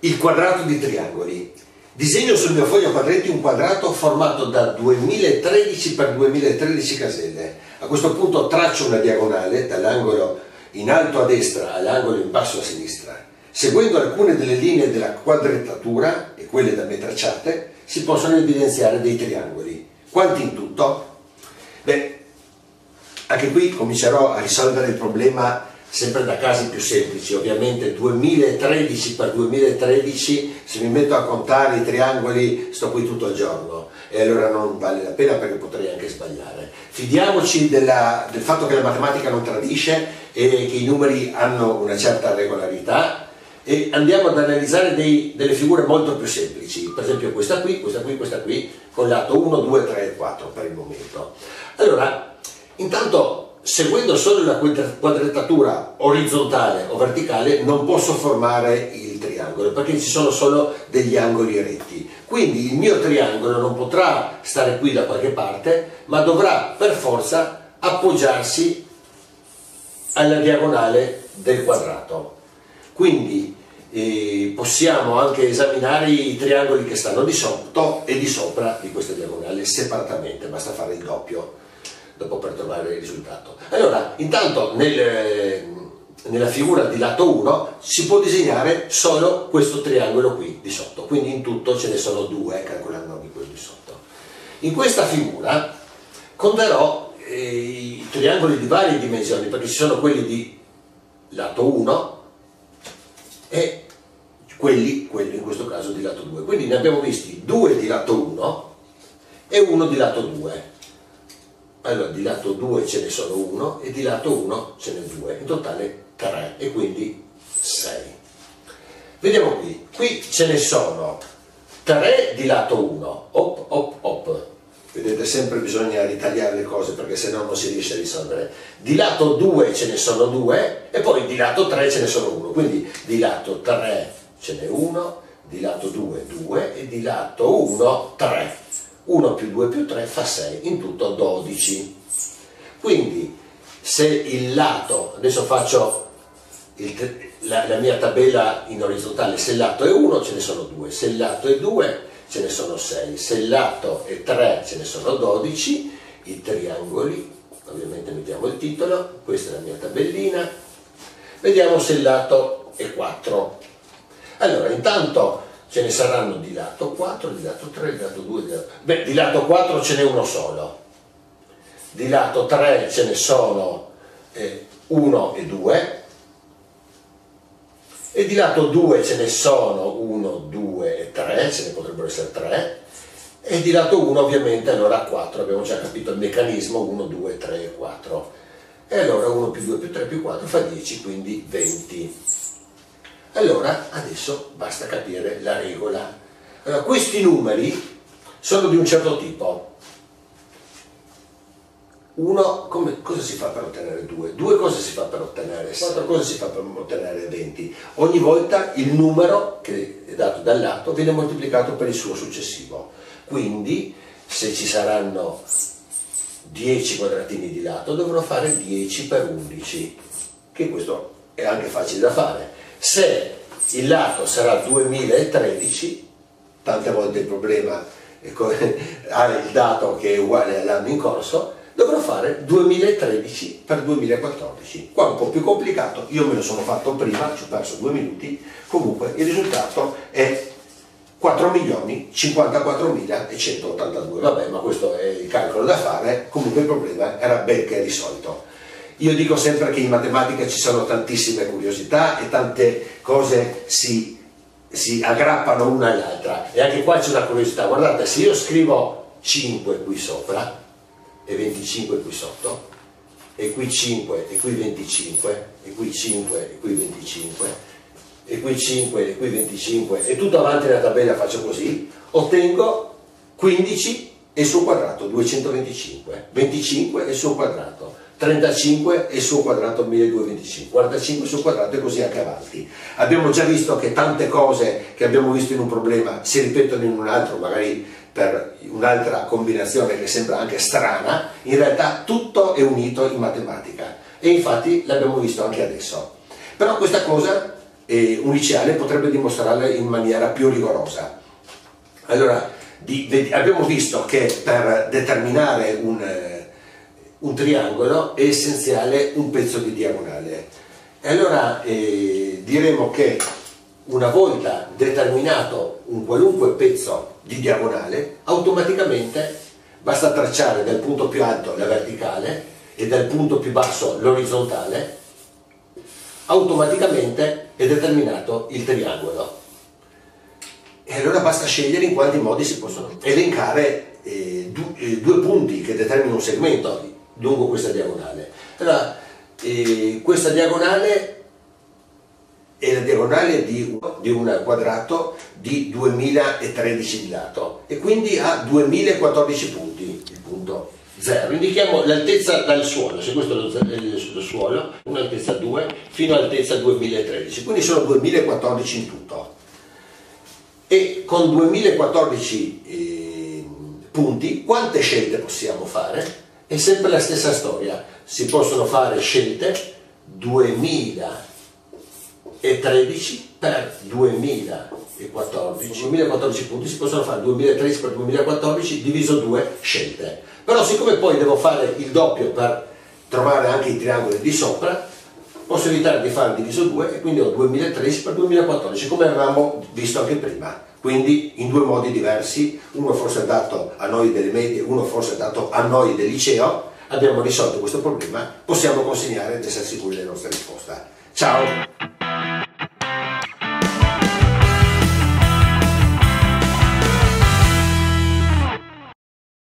Il quadrato di triangoli. Disegno sul mio foglio a quadretti un quadrato formato da 2013 x 2013 caselle. A questo punto traccio una diagonale dall'angolo in alto a destra all'angolo in basso a sinistra. Seguendo alcune delle linee della quadrettatura e quelle da me tracciate, si possono evidenziare dei triangoli. Quanti in tutto? Beh, anche qui comincerò a risolvere il problema sempre da casi più semplici. Ovviamente 2013 x 2013, se mi metto a contare i triangoli sto qui tutto il giorno e allora non vale la pena, perché potrei anche sbagliare. Fidiamoci del fatto che la matematica non tradisce e che i numeri hanno una certa regolarità, e andiamo ad analizzare delle figure molto più semplici, per esempio questa qui, con lato 1, 2, 3 e 4 per il momento. Allora, intanto, seguendo solo la quadrettatura orizzontale o verticale non posso formare il triangolo, perché ci sono solo degli angoli retti. Quindi il mio triangolo non potrà stare qui da qualche parte, ma dovrà per forza appoggiarsi alla diagonale del quadrato. Quindi possiamo anche esaminare i triangoli che stanno di sotto e di sopra di questa diagonale separatamente, basta fare il doppio dopo per trovare il risultato. Allora, intanto nella figura di lato 1 si può disegnare solo questo triangolo qui di sotto, quindi in tutto ce ne sono due, calcolando anche quello di sotto. In questa figura conterò i triangoli di varie dimensioni, perché ci sono quelli di lato 1 e quelli in questo caso di lato 2. Quindi ne abbiamo visti due di lato 1 e uno di lato 2. Allora di lato 2 ce ne sono uno e di lato 1 ce ne 2, in totale 3 e quindi 6. Vediamo qui ce ne sono 3 di lato 1, op, op, op. Vedete, sempre bisogna ritagliare le cose perché se no non si riesce a risolvere. Di lato 2 ce ne sono 2 e poi di lato 3 ce ne sono 1, quindi di lato 3 ce n'è 1, di lato 2 2 e di lato 1 3. 1 più 2 più 3 fa 6, in tutto 12. Quindi se il lato, adesso faccio la mia tabella in orizzontale, se il lato è 1 ce ne sono 2, se il lato è 2 ce ne sono 6, se il lato è 3 ce ne sono 12, i triangoli, ovviamente mettiamo il titolo, questa è la mia tabellina, vediamo se il lato è 4. Allora, intanto ce ne saranno di lato 4, di lato 3, di lato 2, di lato 4 ce n'è uno solo, di lato 3 ce ne sono 1 e 2, e di lato 2 ce ne sono 1, 2 e 3, ce ne potrebbero essere 3, e di lato 1 ovviamente allora 4, abbiamo già capito il meccanismo, 1, 2, 3 e 4, e allora 1 più 2 più 3 più 4 fa 10, quindi 20. Allora adesso basta capire la regola. Allora, questi numeri sono di un certo tipo. 1, cosa si fa per ottenere 2? 2 cosa si fa per ottenere 4? Cosa si fa per ottenere 20? Ogni volta il numero che è dato dal lato viene moltiplicato per il suo successivo. Quindi se ci saranno 10 quadratini di lato dovrò fare 10 per 11, che questo è anche facile da fare. Se il lato sarà 2013, tante volte il problema ha il dato che è uguale all'anno in corso, dovrò fare 2013 per 2014. Qua è un po' più complicato, io me lo sono fatto prima, ci ho perso 2 minuti, comunque il risultato è 4.054.182. Vabbè, ma questo è il calcolo da fare, comunque il problema era ben che risolto. Io dico sempre che in matematica ci sono tantissime curiosità e tante cose si aggrappano una all'altra, e anche qua c'è una curiosità. Guardate, se io scrivo 5 qui sopra e 25 qui sotto, e qui 5 e qui 25, e qui 5 e qui 25, e qui 5 e qui 25, e tutto avanti nella tabella faccio così, ottengo 15 e il suo quadrato 225, 25 e il suo quadrato 35 e il suo quadrato 1225, 45 e il suo quadrato, e così anche avanti. Abbiamo già visto che tante cose che abbiamo visto in un problema si ripetono in un altro, magari per un'altra combinazione che sembra anche strana, in realtà tutto è unito in matematica, e infatti l'abbiamo visto anche adesso. Però questa cosa un liceale potrebbe dimostrarle in maniera più rigorosa. Allora, abbiamo visto che per determinare un triangolo è essenziale un pezzo di diagonale. E allora diremo che una volta determinato un qualunque pezzo di diagonale, automaticamente basta tracciare dal punto più alto la verticale e dal punto più basso l'orizzontale, automaticamente è determinato il triangolo. E allora basta scegliere in quanti modi si possono elencare due punti che determinano un segmento lungo questa diagonale. Allora, questa diagonale è la diagonale di un quadrato di 2013 di lato e quindi ha 2014 punti, il punto 0. Indichiamo l'altezza dal suolo, se questo è lo suolo, un'altezza 2 fino all'altezza 2013, quindi sono 2014 in tutto. E con 2014 punti quante scelte possiamo fare? È sempre la stessa storia, si possono fare scelte 2013 per 2014, 2014 punti, si possono fare 2013 per 2014 diviso 2 scelte. Però siccome poi devo fare il doppio per trovare anche i triangoli di sopra, posso evitare di fare diviso 2 e quindi ho 2013 per 2014, come avevamo visto anche prima. Quindi in due modi diversi, uno forse adatto a noi delle medie, uno forse adatto a noi del liceo, abbiamo risolto questo problema, possiamo consegnare ed essere sicuri della nostra risposta. Ciao!